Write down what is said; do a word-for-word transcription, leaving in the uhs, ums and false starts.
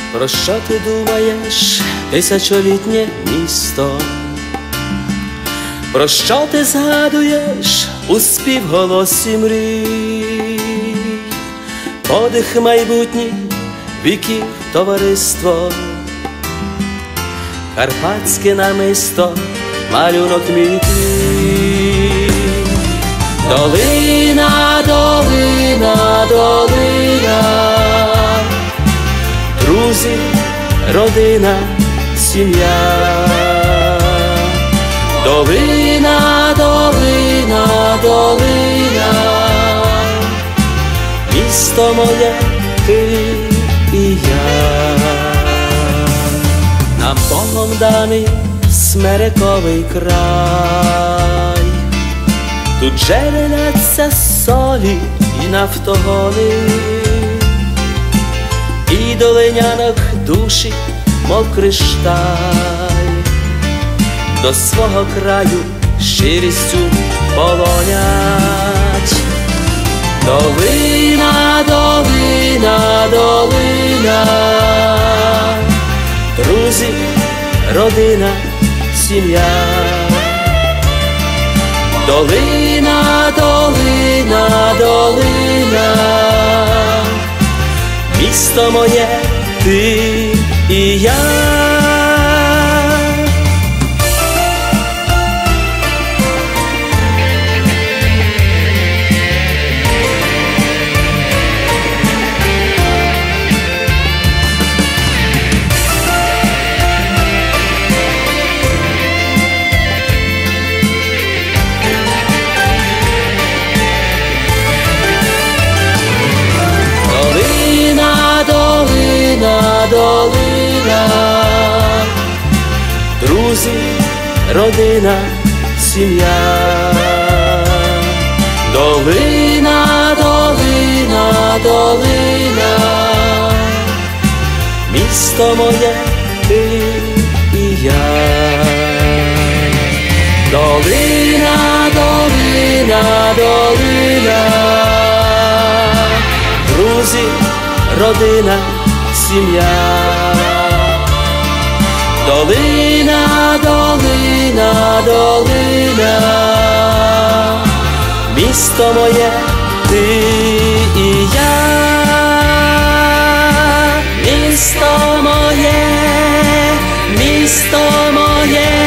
Про що ти думаєш, тисячолітнє місто? Про що ти згадуєш у співголосі мрій? Подих майбутніх віків товариство, карпатське намисто, малюнок мій твій. Долина, долина, долина, друзі, родина, сім'я. Долина, долина, долина, місто моє, ти і я. Нам Богом даний смерековий край, тут джереляться солі і нафтогони, і долинянок душі, мов кришталь, до свого краю щирістю полонять. Долина, долина, долина, друзі, родина, сім'я. Долина, долина, долина, місто моє, ти і я. Долина, друзі, родина, сім'я. Долина, долина, долина, місто моє, ти і я. Долина, долина, долина, друзі, родина, сім'я. Долина, долина, долина, місто моє, ти і я. Місто моє, місто моє,